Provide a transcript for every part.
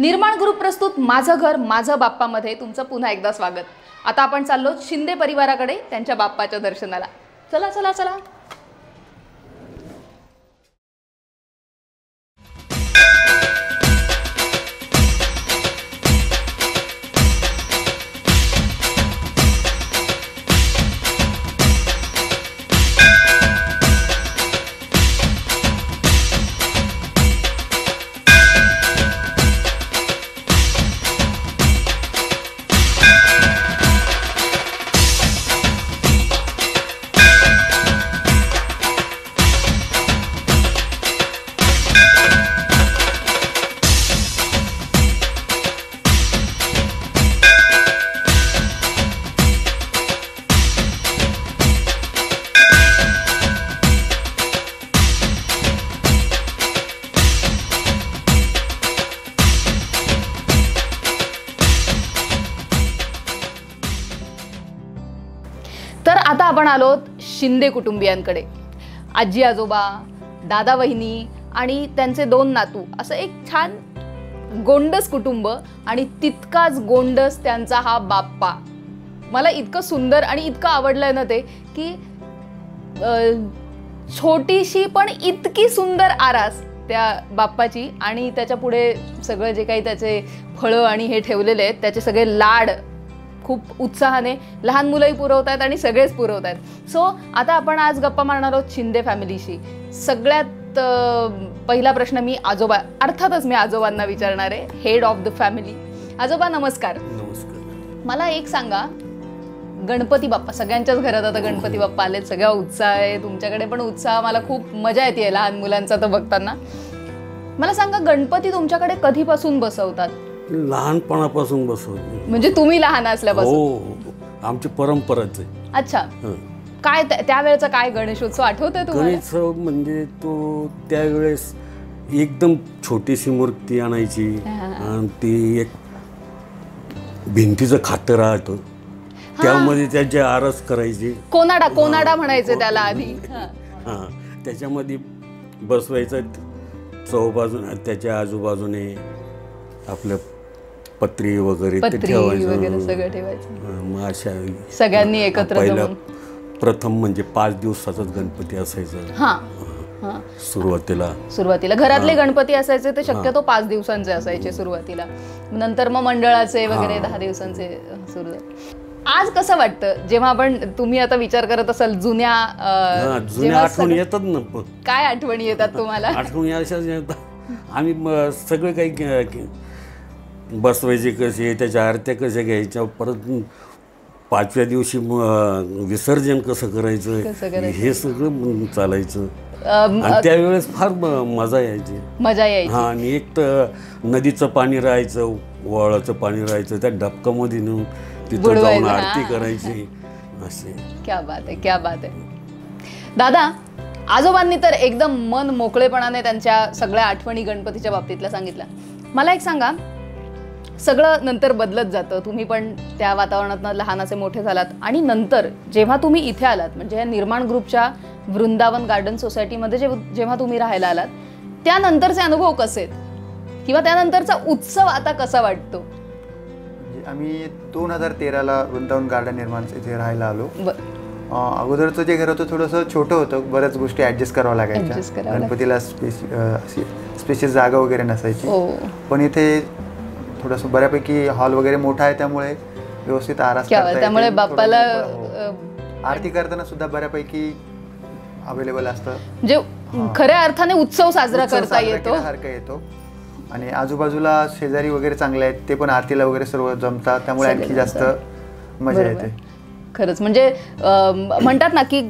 निर्माण ग्रुप प्रस्तुत माझं घर माझं बाप्पा मध्ये तुमचं पुन्हा एकदा स्वागत। आता आपण चाललो शिंदे परिवाराकडे त्यांच्या बाप्पाच्या दर्शनाला। चला चला चला। तर आता आपण आलोत शिंदे कुटुंबियांकडे। आजी आजोबा, दादा वहिनी आणि त्यांचे 2 नातू, असं एक छान गोंडस कुटुंब आणि तितकाच गोंडस त्यांचा हा बाप्पा। मला इतकं सुंदर आणि इतकं आवडलंय ना ते की छोटीशी पण इतकी सुंदर आरास त्या बाप्पाची आणि त्याच्या पुढे सगळं जे काही त्याचे फळं आणि हे ठेवलेले आहेत त्याचे सगळे लाड खूप उत्साहाने लहान मुलंही पुरवतात आणि सगळेच पुरवतात। सो आता आपण आज गप्पा मारणार आहोत शिंदे फॅमिलीशी। सगळ्यात पहिला प्रश्न मी आजोबा, अर्थातच मी आजोबांना विचारणार आहे, हेड ऑफ द फॅमिली। आजोबा नमस्कार। नमस्कार। मला एक सांगा, गणपती बाप्पा सगळ्यांच्याच घरात आता गणपती बाप्पा आलेत, सगळा उत्साह आहे, तुमच्याकडे पण उत्साह, मला खूप मजा येते लहान मुलांचा तो बघताना। मला सांगा, गणपती तुमच्याकडे कधीपासून बसवतात? लहानपणापासून बसवतो। म्हणजे तुम्ही लहान असल्यापासून? हो, आमची परंपराच आहे। अच्छा, काय त्यावेळेचा काय गणेशोत्सव आठवतोय तुम्हाला? गणेशोत्सव म्हणजे तो त्यावेळेस एकदम छोटीशी मूर्ती आणायची आणि ती एक भिंतीचं खातं राहतं, त्यामध्ये त्याची आरस करायची। कोनाडा म्हणायचे त्याला आधी। हां, त्याच्यामध्ये बसवायचं, चौबाजूने त्याच्या आजूबाजूने आपलं पत्री वगैरे सगळं ठेवायचं। मग अशा सगळ्यांनी एकत्र पहिला प्रथम म्हणजे 5 दिवसाचाच गणपती असायचा। सुरुवातीला घरातले गणपती असायचे ते शक्यतो 5 दिवसांचे असायचे सुरुवातीला, नंतर मग मंडळाचे वगैरे 10 दिवसांचे सुरू झाले। आज कसं वाटतं जेव्हा तुम्ही आता विचार करत असाल जुन्या आठवणी येतात ना? काय आठवणी येतात तुम्हाला? आठवणी अशाच येतात। आम्ही सगळे काही बसवायचे कसे, त्याच्या आरत्या कशा घ्यायच्या, परत 5व्या दिवशी विसर्जन कसं करायचं, हे सगळं चालायचं। आणि त्यावेळेस फार मजा यायची। हा, आणि एक तर नदीचं पाणी राहायचं, वळाचं पाणी राहायचं, त्या डबकामध्ये नेऊन तिथं जाऊन आरती करायची। असे क्या बात आहे, क्या बात आहे। दादा, आजोबांनी तर एकदम मन मोकळेपणाने त्यांच्या सगळ्या आठवणी गणपतीच्या बाबतीतल्या सांगितल्या। मला एक सांगा, सगळं नंतर बदलत जातं, तुम्ही पण त्या वातावरणात लहानाचे मोठे झालात आणि नंतर जेव्हा तुम्ही इथे आलात, म्हणजे या निर्माण ग्रुपच्या वृंदावन गार्डन सोसायटीमध्ये जेव्हा तुम्ही राहायला आलात, त्यानंतरचे अनुभव कसे आहेत किंवा त्यानंतरचा उत्सव आता कसा वाटतो? आम्ही 2013ला वृंदावन गार्डन निर्माण इथे राहायला आलो। अगोदरचं जे घर होतं थोडंसं छोटं होतं, बऱ्याच गोष्टी ऍडजस्ट करावं लागायच्या। गणपतीला स्पेशल जागा वगैरे नसायची, पण इथे थोडंसं बऱ्यापैकी हॉल वगैरे मोठा आहे, त्यामुळे व्यवस्थित आरास करता येते। त्यामुळे बाप्पाला आरती करताना सुद्धा बऱ्यापैकी अवेलेबल असतं, म्हणजे खऱ्या अर्थाने उत्सव साजरा करता येतो। आणि आजूबाजूला शेजारी वगैरे चांगले आहेत, ते पण आरतीला वगैरे सर्व जमतात, त्यामुळे आणखी जास्त मजा येते। खरंच म्हणजे म्हणतात ना की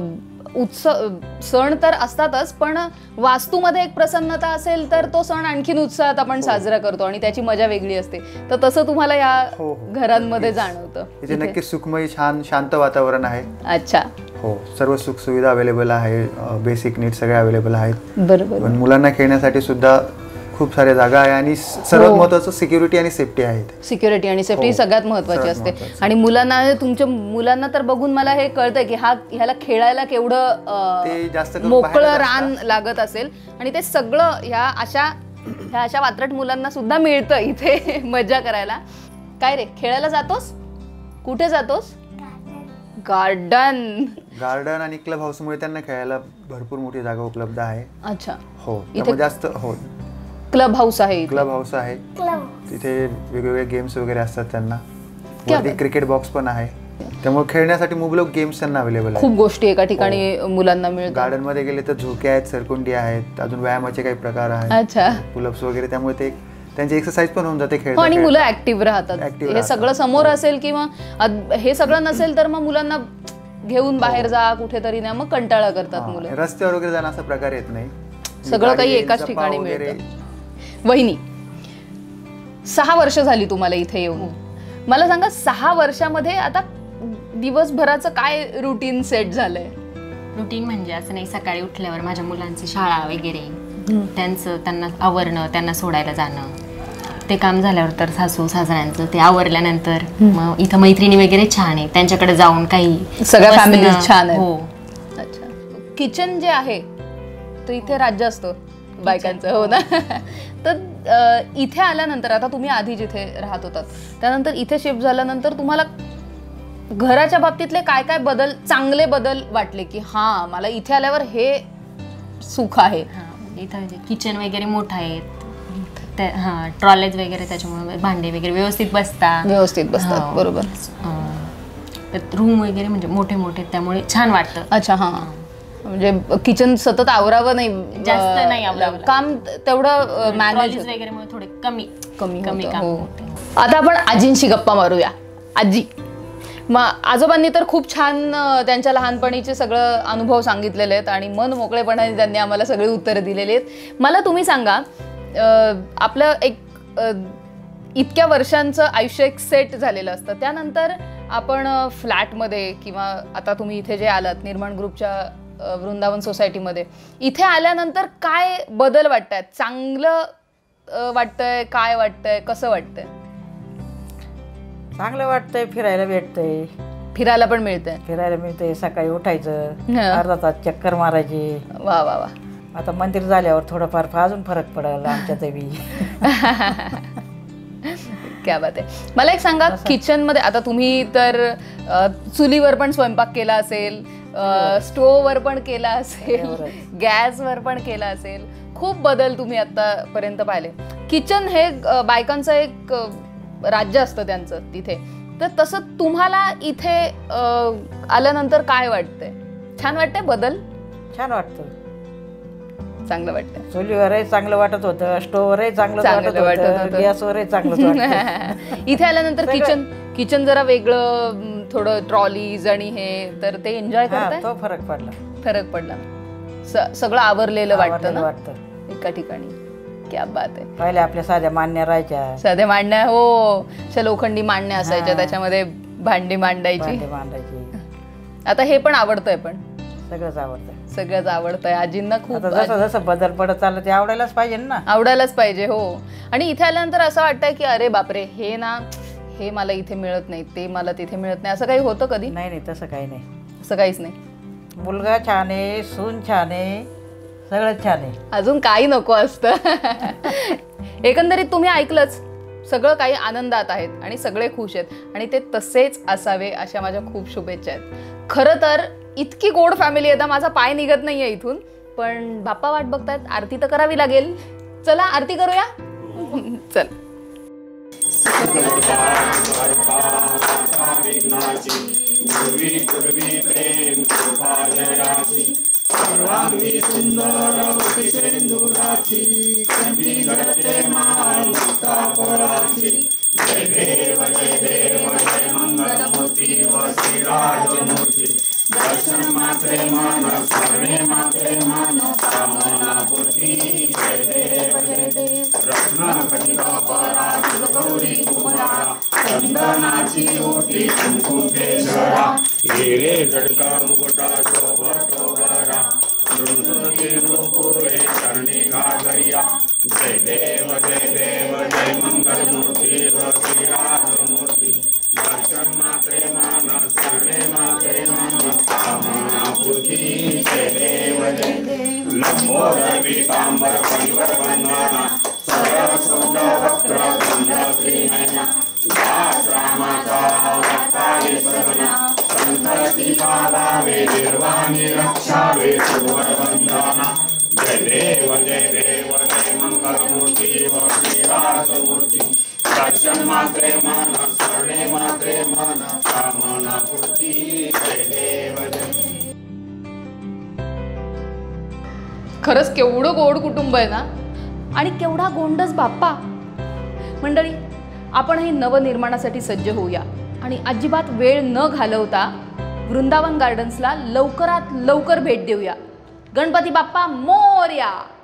उत्सव सण तर असतातच, पण वास्तूमध्ये एक प्रसन्नता असेल तर तो सण आणखीन उत्साहात आपण साजरा करतो आणि त्याची मजा वेगळी असते। तर तसं तुम्हाला या घरांमध्ये जाणवतं? इथे नक्की सुखमय, छान शांत वातावरण आहे। अच्छा, हो, सर्व सुख सुविधा अवेलेबल आहे, बेसिक नीड सगळे अवेलेबल आहेत। बरोबर। पण मुलांना खेळण्यासाठी सुद्धा खूप साऱ्या जागा आहे आणि सर्वात महत्त्वाचं सिक्युरिटी आणि सेफ्टी आहे। सिक्युरिटी आणि सेफ्टी सगळ्यात महत्त्वाची असते। आणि मुलांना, तुमच्या मुलांना तर बघून मला हे कळतंय की ह्याला खेळायला केवढं मोकळं रान लागत असेल आणि ते सगळं ह्या अशा ह्या अशा वात्रट मुलांना सुद्धा मिळतं इथे मजा करायला. काय रे, खेळायला जातोस? कुठे जातोस? गार्डन आणि क्लब हाऊस मुळे त्यांना खेळायला भरपूर मोठी जागा उपलब्ध आहे. अच्छा. हो, त्यामुळे जास्त हो क्लब हाऊस आहे. तिथे वेगवेगळे गेम्स वगैरे असतात त्यांना. क्रिकेट बॉक्स पण आहे, त्यामुळे खेळण्यासाठी मुबलक गेम्स त्यांना अवेलेबल आहे. खूप गोष्टी एका ठिकाणी मुलांना मिळतात. गार्डन मध्ये गेले तर झोके आहेत, सरकुंडी आहेत, अजून व्यायामाचे काही प्रकार आहेत. अच्छा. पुलअप्स वगैरे, त्यामुळे ते त्यांची एक्सरसाइज पण होऊन जाते खेळ. आणि मुलं ऍक्टिव्ह राहतात. हे सगळं समोर असेल किंवा हे सगळं नसेल तर मग मुलांना घेऊन बाहेर जा कुठेतरी, ना मग कंटाळा करतात मुलं. रस्त्यावर वगैरे जाणं असा प्रकार येत नाही, सगळं काही एकाच ठिकाणी मिळतं. वहिनी, 6 वर्ष झाली तुम्हाला इथे येऊन. मला सांगा 6 वर्षामध्ये आता दिवसभराचं काय रुटीन सेट झालंय? रुटीन म्हणजे असं नाही, सकाळी उठल्यावर माझ्या मुलांची शाळा वगैरे, त्यांना आवरणं, त्यांना सोडायला जाणं, ते काम झाल्यावर तर सासू सासऱ्यांचं ते आवरल्यानंतर मग इथं मैत्रिणी वगैरे छान आहे, त्यांच्याकडे जाऊन काही सगळ्या फॅमिली छान आहे. हो. अच्छा. किचन जे आहे तर इथे राज्य असतं बायकांचं, हो ना? तर इथे आल्यानंतर, आता तुम्ही आधी जिथे राहत होतात त्यानंतर इथे शिफ्ट झाल्यानंतर तुम्हाला घराच्या बाबतीतले काय काय बदल, चांगले बदल वाटले की हा मला इथे आल्यावर हे सुख आहे? इथं किचन वगैरे मोठं आहे, ट्रॉलेज वगैरे, त्याच्यामुळे भांडे वगैरे व्यवस्थित बसतात. बरोबर. रूम वगैरे म्हणजे मोठे मोठे, त्यामुळे छान वाटतं. अच्छा. हा, म्हणजे किचन सतत आवरावं नाही, जास्त नाही आवरावं, काम तेवढं मॅनेज वगैरे थोडे कमी काम. आता आपण आजींशी गप्पा मारूया. आजी, मग आजोबांनी तर खूप छान त्यांच्या लहानपणीचे सगळं अनुभव सांगितलेले आहेत आणि मन मोकळेपणाने त्यांनी आम्हाला सगळी उत्तरं दिलेली आहेत. मला तुम्ही सांगा, आपलं एक इतक्या वर्षांचं आयुष्य एक सेट झालेलं असतं, त्यानंतर आपण फ्लॅटमध्ये किंवा आता तुम्ही इथे जे आलात निर्माण ग्रुपच्या वृंदावन सोसायटीमध्ये, इथे आल्यानंतर काय बदल वाटतायत? चांगलं वाटतंय, काय वाटतंय, कसं वाटतंय? चांगलं वाटतंय, फिरायला भेटतंय. फिरायला पण मिळतंय. सकाळी उठायचं, अर्धा तास चक्कर मारायची. वा वा वा. आता मंदिर झाल्यावर थोडंफार अजून फरक पडेल आमच्या तवी. क्या बात आहे. मला एक सांगा, किचन मध्ये आता तुम्ही तर चुलीवर पण स्वयंपाक केला असेल, स्टोव्हवर पण केला असेल, गॅसवर पण केला असेल, खूप बदल तुम्ही आतापर्यंत पाहिले. किचन हे बायकांचं एक राज्य असतं त्यांचं तिथे, तर तसं तुम्हाला इथे आल्यानंतर काय वाटतंय? छान वाटतंय बदल? छान वाटतं, चांगलं वाटतं. चुलीवरही चांगलं वाटत होतं, स्टोव्हवरही चांगलं वाटत होतं, गॅसवरही चांगलं वाटतं. इथे आल्यानंतर किचन जरा वेगळं, थोडं ट्रॉलीज आणि हे, तर ते एन्जॉय करताय? तो फरक पडला. सगळं आवरलेलं वाटतं ना वाटतं एका ठिकाणी. क्या बात आहे. पहिले आपल्या साध्या मांडण्या राहायच्या, साध्या मांडण्या, हो, लोखंडी मांडण्या असायच्या, त्याच्यामध्ये भांडी मांडायची. आता हे पण आवडतंय, पण सगळंच आवडतंय आजींना खूप. जसं जसं बदल पडत चाललं ते आवडायलाच पाहिजे ना. आवडायलाच पाहिजे, हो. आणि इथे आल्यानंतर असं वाटतंय की अरे बापरे, हे मला इथे मिळत नाही, ते मला तिथे मिळत नाही, असं काही होतं कधी? नाही, तसं काही नाही. असं काहीच नाही. मुलगा छान आहे, सून छान आहे, सगळं छान आहे, अजून काही नको असतं. एकंदरीत तुम्ही ऐकलंच, सगळं काही आनंदात आहेत आणि सगळे खुश आहेत आणि ते तसेच असावे अशा माझ्या खूप शुभेच्छा आहेत. खरं तर इतकी गोड फॅमिली आहे, माझा पाय निघत नाहीये इथून, पण बाप्पा वाट बघतायत, आरती तर करावी लागेल. चला आरती करूया. चल. जय देव जय मंगलमूर्ती व श्रीराजमूर्ती. दर्शन मात्रे मन सर्वे मात्रे मन कामना पूर्ती. जय देव रत्न परा गौरी कुमारा चंदनाची ओटी कुंकुम केशरा. हिरे जडका मुकुटा शोभतो बरा रूपुरे चरणी घागरिया. जय देव जय मंगलमूर्ती व श्रीराजमूर्ती. दर्शन मात्रे मन सर्वे मात्रे मन कामना पूर्ती. जय देव लंबोदर पीतांबर परिवर वंदना सोंड वक्र तुंड त्रिनयना दासरामाचा वार्ताये सगना संतती पावावे निर्वाणी रक्षावे सुवरवंदना जय देव जय मंगलमूर्ती व श्रीराजमूर्ती दर्शन मात्रे मन स्मरणे मात्रे मन कामना पूर्ती जय देव जय. खरंच केवढं गोड कुटुंब आहे ना, आणि केवढा गोंडस बाप्पा. मंडळी, आपणही नवनिर्माणासाठी सज्ज होऊया आणि अजिबात वेळ न घालवता वृंदावन गार्डन्सला लवकरात लवकर भेट देऊया. गणपती बाप्पा मोरया.